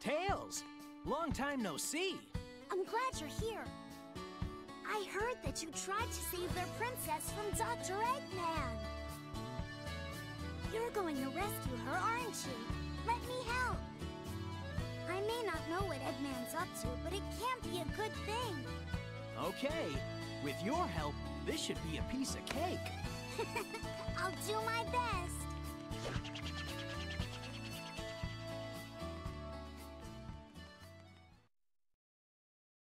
Tails! Long time no see. I'm glad you're here. I heard that you tried to save their princess from Dr. Eggman. You're going to rescue her, aren't you? Let me help. I may not know what Eggman's up to, but it can't be a good thing. Okay. With your help, this should be a piece of cake. I'll do my best.